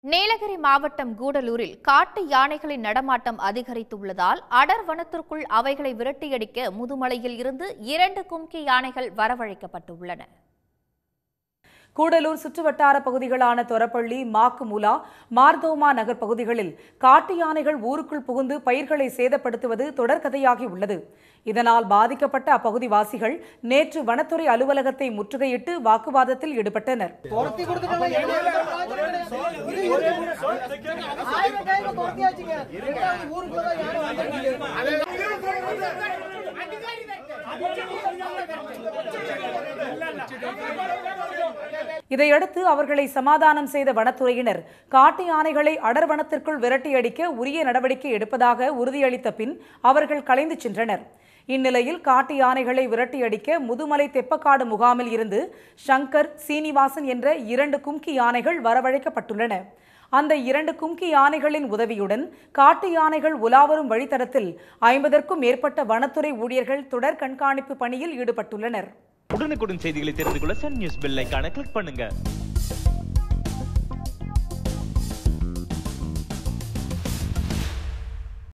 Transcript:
நீலகிரி மாவட்டம் கூடலூரில் காட்டு யானைகளின் நடமாட்டம் அதிகரித்துள்ளதால் அடர் வனத்திற்குள் அவைகளை விரட்டியடிக்க முதுமலையில் இருந்து 2 கும்கி யானைகள் வரவழைக்கப்பட்டுள்ளன. கூடலூர் சுற்றுவட்டார பகுதிகளான தொரப்பள்ளி, மாக்குமுலா, மார்தோமா நகர் பகுதிகளில் காட்டு யானைகள் ஊருக்குள் புகுந்து பயிர்களை சேதப்படுத்துவது தொடர்கதையாகி உள்ளது. இதனால் பாதிக்கப்பட்ட அப்பகுதிவாசிகள் நேற்று வனத்துறை அலுவலகத்தை முற்றுகையிட்டு வாக்குவாதத்தில் ஈடுபட்டனர். இதையடுத்து அவர்களை சமாதானம் செய்த வனத்துறையினர் காட்டு யானைகளை அடர் வனத்திற்குள் விரட்டியடிக்க உரிய நடவடிக்கை எடுப்பதாக உறுதியளித்த பின் அவர்கள் கலைந்து சென்றனர். இந்நிலையில் காட்டு யானைகளை விரட்டியடிக்க முதுமலை தெப்பக்காடு முகாமில் இருந்து சங்கர், சீனிவாசன் என்ற 2 கும்கி யானைகள் வரவழைக்கப்பட்டுள்ளன. அந்த 2 கும்கி யானைகளின் உதவியுடன் காட்டு யானைகள் உலாவரும் வழித்தடத்தில் 50க்கும் மேற்பட்ட வனத்துறை ஊழியர்கள் தொடர் கண்காணிப்பு பணியில் ஈடுபட்டுள்ளனர். உடனுக்குடன் செய்திகளை தெரிந்து கொள்ள சன் நியூஸ் பெல் ஐகானை கிளிக் பண்ணுங்க.